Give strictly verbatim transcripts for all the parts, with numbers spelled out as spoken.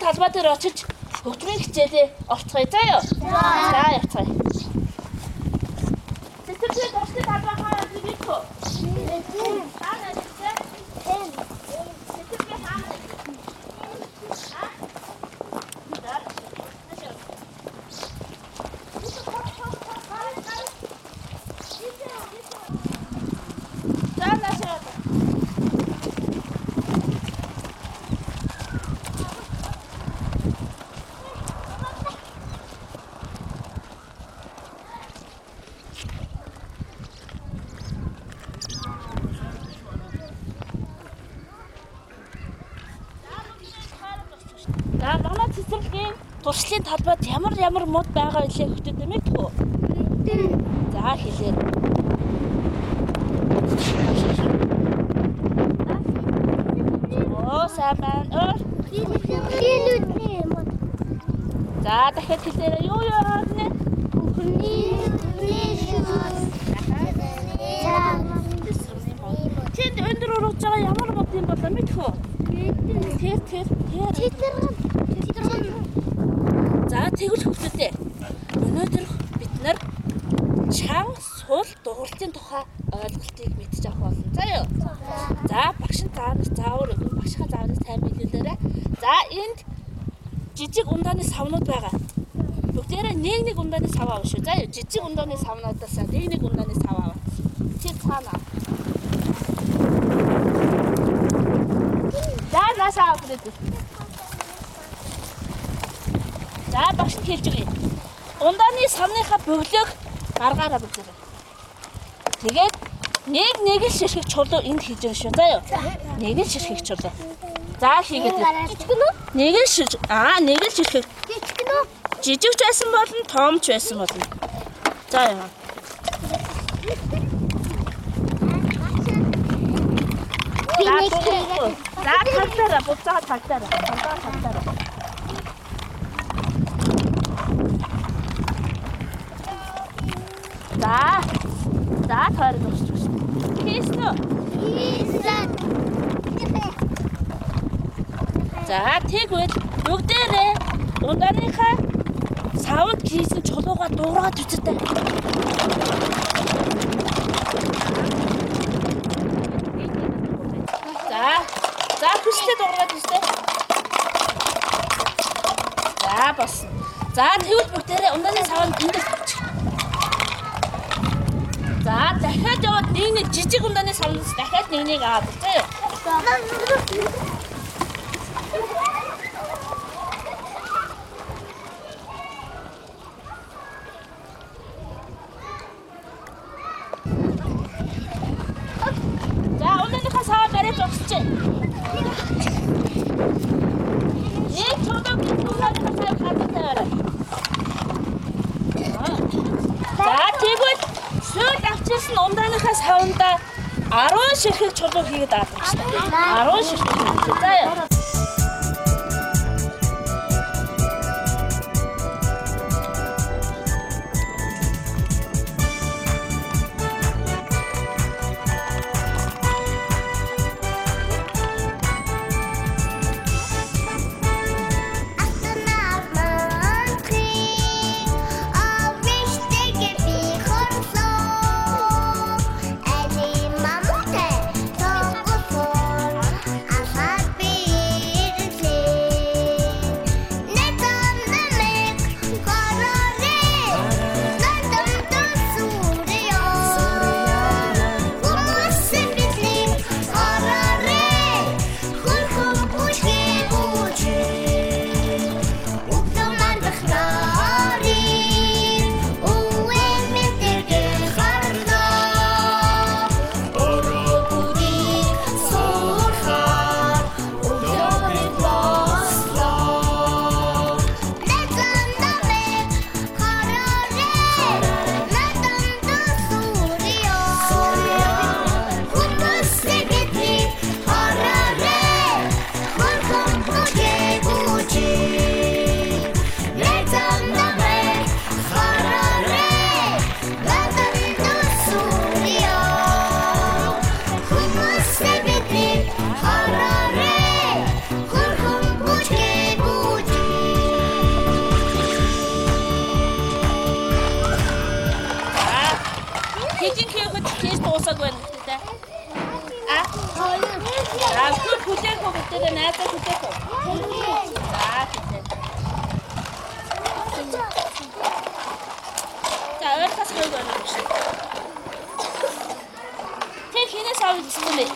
талбай дээр очиж хөгжмийн хичээлээ орцгоё заа юу. За явцгаая. Сэтгэлээ төгсгөл талбай хаа дийгөө. Аа näsтэй. Хэн. Сэтгэлээ хаа. За манай цэцэрлэгийн туршлын талбайд ямар ямар мод байгаа вэ хөлтөд мэдэх үү? За хэлээд. Оо сайн байна. За дахиад хэлээрэй. Юу юу хаана? Тэнд өндөр урууж байгаа ямар мод юм болоо мэдэх үү? Тэр тэр тэр. За тэгвэл хөлтөдөө. Өнөөдөр бид нар чам суул дугуултын тухай ойлголтыг мэдчих авах болно. За юу? За багш нь заавар заавар өгөн багшхаа заавараас сайн биелүүлээрэй. За энд жижиг ундааны савнууд байгаа. Бүгдээрээ нэг нэг ундааны сав авах шүү. За юу? Жижиг ундааны савнуудаас нэг нэг ундааны сав авах. Тэр цаана. За насаа авах гэдэг. За багш нь хэлж өгье. Ундааны савныхаа бөглөөг гаргаараа бүгдээрээ. Тэгээд нэг нэг л ширхэг чулуу энд хийж байгаа шүү. За юу? Нэг л ширхэг чулуу. За хийгээд. Жижиг нь үү? Нэг л шир аа нэг л ширхэг. Жижиг нь үү? Жижигч байсан болно, тоомч байсан болно. За яа. За тагтаараа буцаа тагтаараа. Буцаа тагтаараа. За. За тойрог өгч өгч. Хийсэн үү? Хийсэн. За тэгвэл бүгдээрээ ундааныхаа савнд хийсэн чулууга дуурайгаад үзтээ. За. За хүчтэй дуурайгаад үзтээ. За бас. За тэгвэл бүгдээрээ ундааны савнд эндээс тавьчих. За дахиад яваад нэг нэг жижиг ундааны савнаас дахиад нэг нэг аваад заа юу. За ундааныхаа саваа бариад зогсчээ. Нэг чулууг ундааныхаа савыг хадгалж тавиарай. За тэгвэл сүүл авчирсан ундааныхаа савнда арван ширхэг чулуу хийгээд авах гэсэн. арван ширхэг. За яа. Be дуусаагүй байна гэхдээ. А? Аа, бүр хүлээх үү гэдэг найзаа хүлээх үү? За, тийм. За, өөртөөс хойг байна гэж. Тэг хинээс авах гэсэн бэ?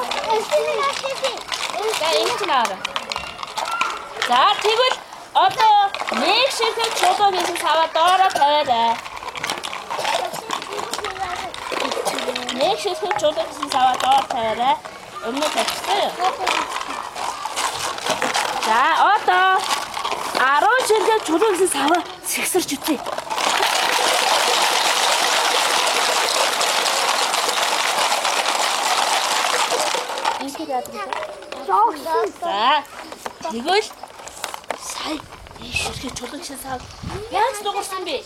За, ингэж наараа. За, тэгвэл одоо нэг ширхэг чулуу гэсэн саваа доороо тавиарай. Нэг ширхэг чулуу гэсэн саваа доороо тавиарай. Өмнө тавьчихсан. За, одоо арван ширхэг чулуу гэсэн саваа сэгсэрч үтээ. За, тэгвэл сая их ширхэг чулуу гэсэн сав яаж дуурсан бэ?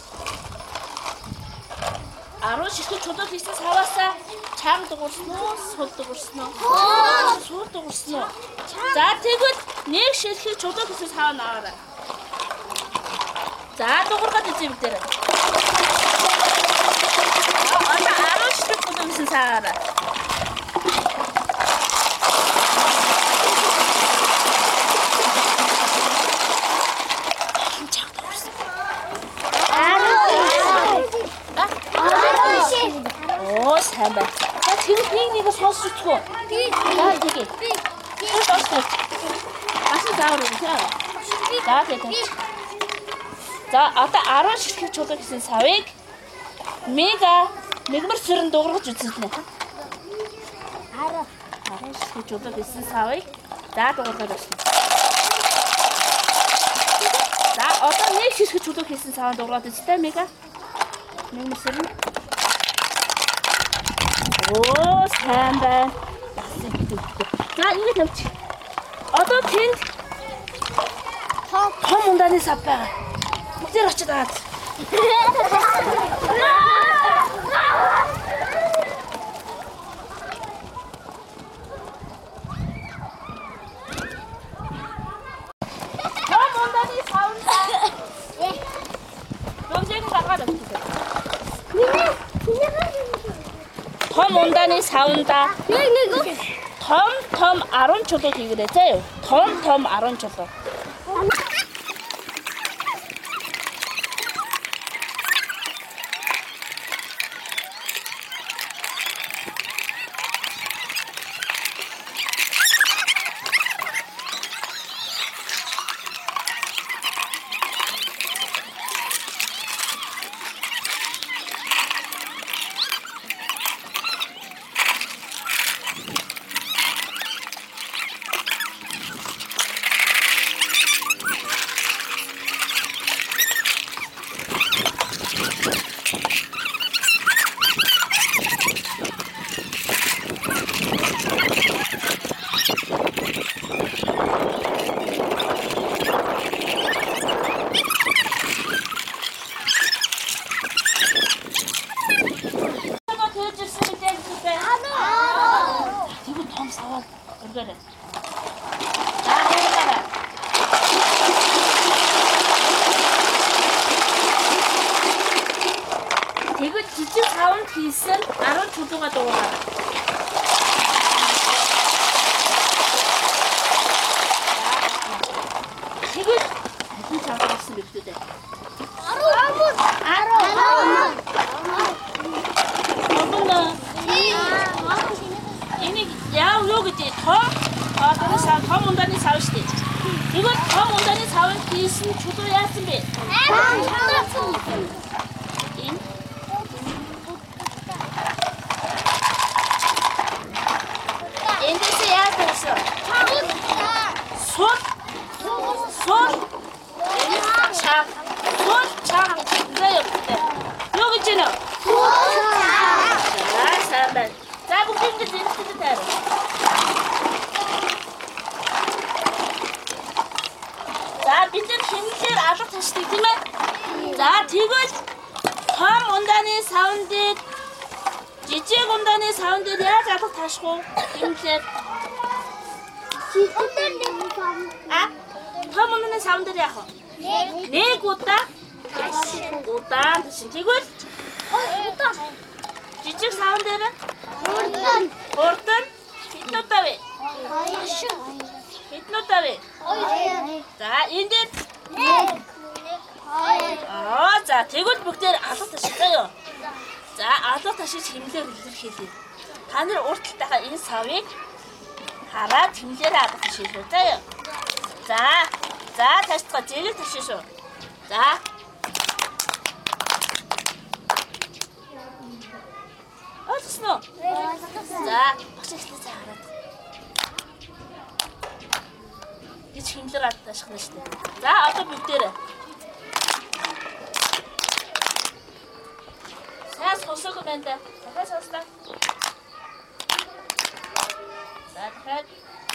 арван ширхэг чулуу гэсэн саваасаа чанга дуурсан уу, сул дуурсан уу? Сул дуурсан уу? За, тэгвэл нэг ширхэг чулуу гэсэн саваа наваарай. За, дуургаад үзье бид дээр. Одоо арван ширхэг чулуу гэсэн саваарай. Оо, сайн байна. За, тэгвэл нэг нэг сонсож үзгөө. За, тэгье. Тэгвэл дуусна. Асан заавар юм тийм. За, тэгье. За, одоо арван ширхэг чулуу гэсэн савыг мега мегмар сүрэн дуургаж үзсэн. арван ширхэг чулуу гэсэн савыг за дуургаж үзсэн. За, одоо нэг ширхэг чулуу гэсэн саваа дуургаж үзсэн мега. Мегмар сүрэн. Оо, сайн байна. За, ингэ тавьчих. Одоо тэнд том ундааны сав байгаа. Бүгдээр очиж аваад. Том ундааны савнда. Бүгдийг гаргаад өгчээ. Том ундааны савнда нэг нэг том том арван чулуу хийгээрэй заа юу. Том том арван чулуу. Тэгвэл жижиг савнд хийсэн арван чулууга дуурай. Тэгвэл хэн чамд болсон бэ гэдэг? арван. арван. Энийг яав юу гэдэг том одоо сав том ундааны сав шүү дээ. Тэгвэл том ундааны савнд хийсэн чулуу яасан бэ? Эндээс яаж болсон? Сул сул чаа сул чаа заяа. Юу гэж нэ? Сул чаа. За сайн. За бүгд ингэ зэнтэй таараа. За бид хэмнэлээр алга ташдаг тийм ээ. За тэгвэл том ундааны савн дээр жижиг ундааны савн дээр яаж алга таашх вэ? Хэмнэлээр А том ундааны савн дээр яах вэ? Нэг удаа удаан ташин. Тэгвэл жижиг савн дээр Хурдан. Хурдан хэдэн удаа вэ? Хоёр. Хэдэн удаа вэ? Хоёр. За энэ дээр Нэг. Хоёр. аа за тэгвэл бүгдээр алга ташиж заяа. За алга ташиж хэмлээр илэрхийлье. Та нар урт талтайхаа энэ савыг хараад хэмлээрээ алга ташиж шүү заяа. За за ташцгаа зэрэг ташиж шүү. За Олсон уу? За багш ихтэй цаа хараад. Гэж хэмлэр алга таших нь шүү дээ. За одоо бүгдээрээ сайн сонсох юм байна да. Дахиад сонслоо. За дахиад.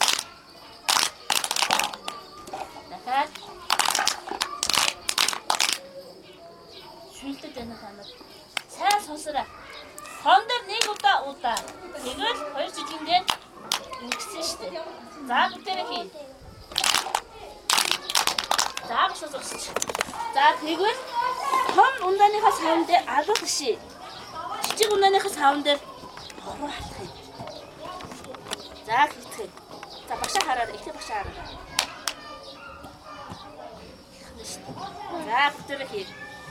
Дахиад. Шүлдэт байна та нар. Сайн сонсороо. Хон дээр нэг удаа удаа. Тэгвэл хоёр жижигэн дээр ингэсэн шүү дээ. За бүгдээрээ хий. За босоо зогсож. За тэгвэл том ундааныхаа савн дээр алга таший. Жижиг ундааныхаа савн дээр бороо халах юм. За хийцгээе. За багшаа хараарай. Эхлээ багшаа хараарай. За бүгдээрээ хий.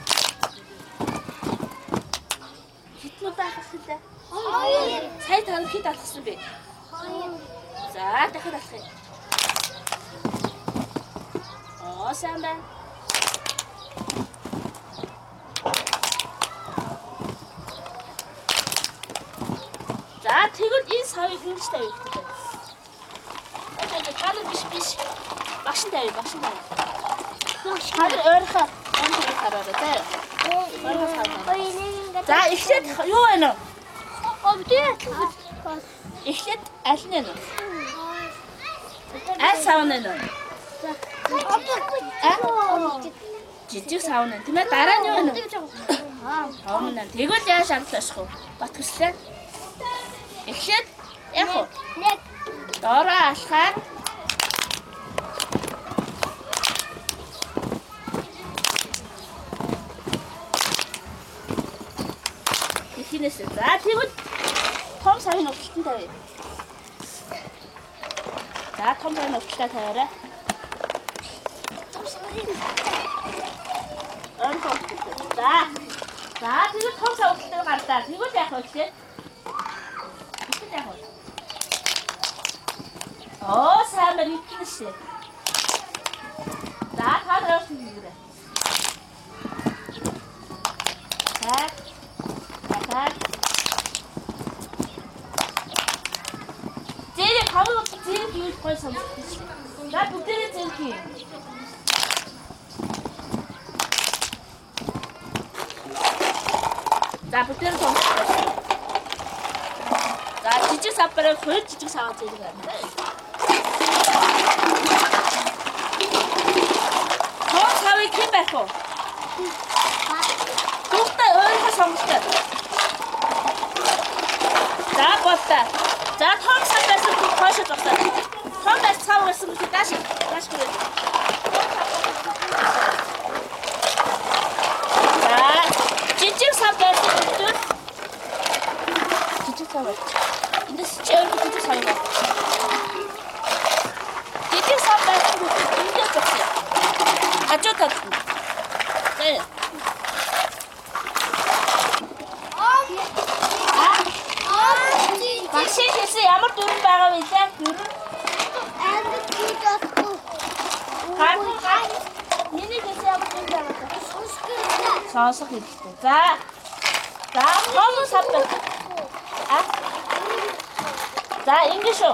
Хитэн удаа алхах юм бэ? Хоёр. Сая та хэд алхсан бэ? Хоёр. За дахиад алхах юм. Оо сайн байна. За тэгвэл энэ савыг ингэж тавих хэрэгтэй. Одоо тал биш биш. Багшин тавь, багшин тавь. Хаад ойрхоо онцгой хараарай тий. За эхлээд юу байна вэ? Обдээ. Эхлээд аль нь вэ? Аль савн нь вэ? Жижиг савн нь. Тиймээ дараа нь юу вэ? Аа, өмнө нь. Тэгвэл яаж алдлах вэ? Бат хүслээ. Эхлээд яг уу. Нэг. Доороо алхаад Ихнээс. За тэгвэл том савын өвчлөлтөнд тавья. За том савын өвчлөлтөд тавиарай. Онцгой. За. За тэгвэл том сав өвчлөлтөд гардаа. Тэгвэл яах вэ гэхээр? Тэгвэл яах вэ? Оо сайн байна ихнээс. За та дээрс хийгээрэй. Так. Так. Зэрэг хамаг зэрэг юу гой сонсож. За бүгдээрээ зэрэг хий. За бүгдээрээ сонсож. За жижиг савбараа хоёр жижиг саваа зэрэг байна. Том савыг хэн байх вэ? Тухтай өөрөө сонгоцтой. За болтой. За том сав байсан хүн хойшоо зогсоо. Том байсан сав байсан хүн дааш дааш хүрээ. За жижиг сав байсан хүн жижиг сав. Эндээс чи өөрөө жижиг сав байна. Жижиг сав байсан хүн эндээс зогсоо. Хажуу талд. За Багшийн хэлсэн ямар дүрэн байгаа вэ лээ? Дүрэн. Амьд хийх болохгүй. Хаа. Миний хэлсэн ямар дүрэн байгаа вэ? Сонсох хэрэгтэй. За. За, том сав байна. А? За, ингэ шүү.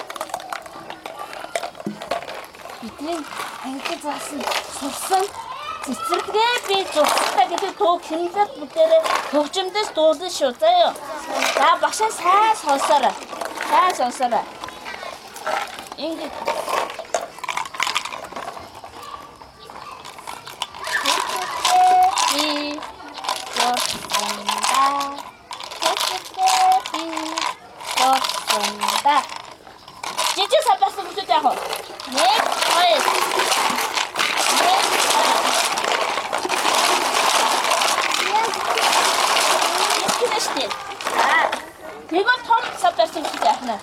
Бидний анги заасан сурсан цэцэрлэгээ би зурстай гэдэг төг хэмлэлт бүгдээрээ хөгжимдөс дуулсан шүү. За юу. За багшаа сайн сонсоорой. Сайн сонсоорой. Ингэ би зурсандаа би зурсандаа жижиг сабасан бүтэд яг уу. Нэг хоёр. Тэгвэл том сав барьсан гэж яахна.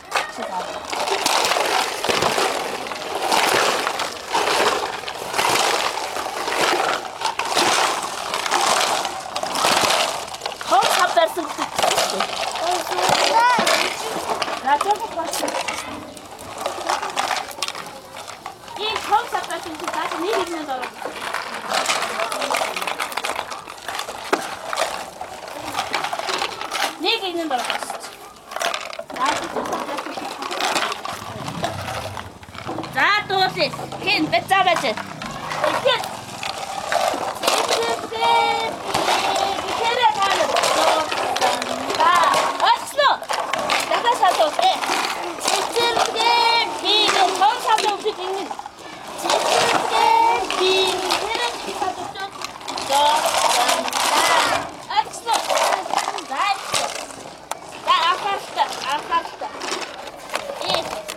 Том сав барьсан гэж. Радио болсон. И том сав барьсан гэж даа нэг нэгнээ доо. Нэг нэгнээ доо. За дууси. Хин бэцаабач. Хин. Тэрэ тань. Ба. Осло. Дахиад садууси. Цэцэргээ би том садууси гин. Цэцэргээ би тэрэ садууси. За. Осло. За. За ахарта. Ахарта. И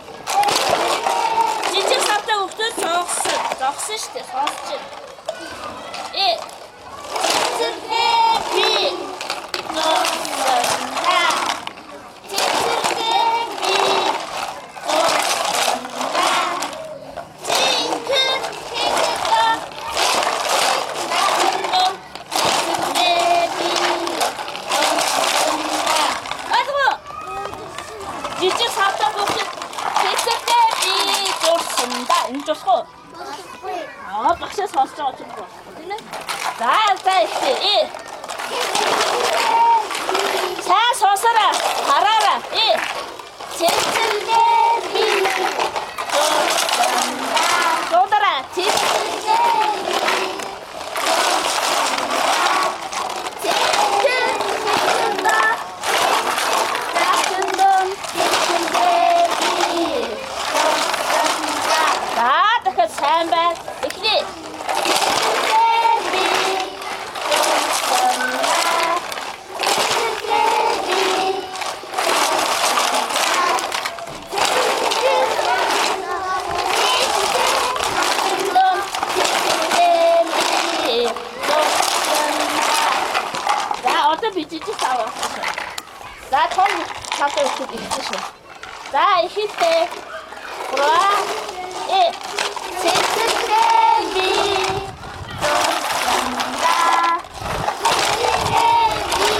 жижиг савтай хөлтөд зогсон. Зогсон шүү дээ. Сонсч. Э. Цэцэргээ би зогсон. За. Цэцэргээ би зогсон. За. Цэцэр хэвээ. Нахлоо. Цэцэргээ би зогсон. Адуу. Жижиг савтай хөлтөд цэцэргээ би зогсон. Да, энэ жосхоо. Аа, багшаа сонсож байгаа ч юм уу. Тийм ээ. За, за ихтэй. Сайн сонсороо. Хараараа. Э. Цэцэргээ би зогсон. Дуудаараа. Цэцэргээ би сайн байна. Эхлэе. За одоо би жижиг сав. За том савтай үсэд ихсэн. За ихтэй. Ура. Э. Цэцэргээ би зогсон. Цэцэргээ би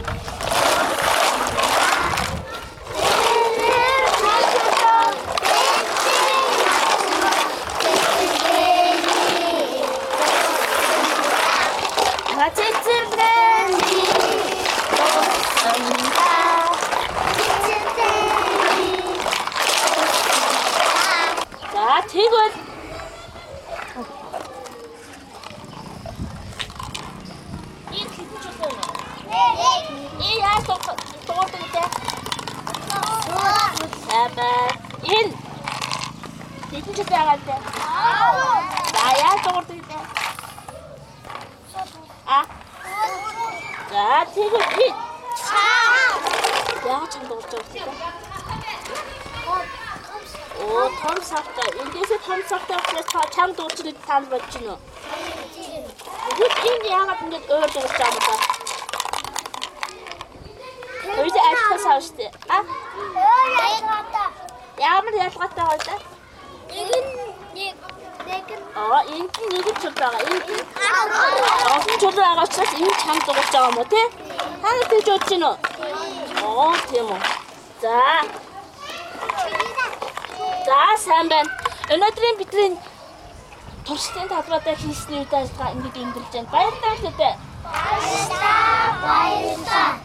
За тэгвэл ин хэдэн ч байгаа л дээ. За яа дуурдаг дээ. А. За тэгвэл би яа ч дуурж байгаа юм. Оо том савтай. Эндээсээ том савтай учраас чам дуурчрыг тань бодож гинөө. Бид энэ яагаад ингэж өөр дуурч байгаа юм бэ? Өөрөөр ажиллах савштай. А? Ямар ялгаатай байна вэ? Нэг нэг нэг Аа, энэ нэг чул байгаа. Энэ олон чул байгаа учраас энэ чам дуурч байгаа юм уу те? Та нар тэгж бодож гинөө? Оо, тийм үү. За. За, сайн байна. Өнөөдрийн бидний туршлагын талбайдаа хийсний үед ажиллагаа ингэж өндөрлж байна. Баярлалаа. баярлалаа. Баярлалаа.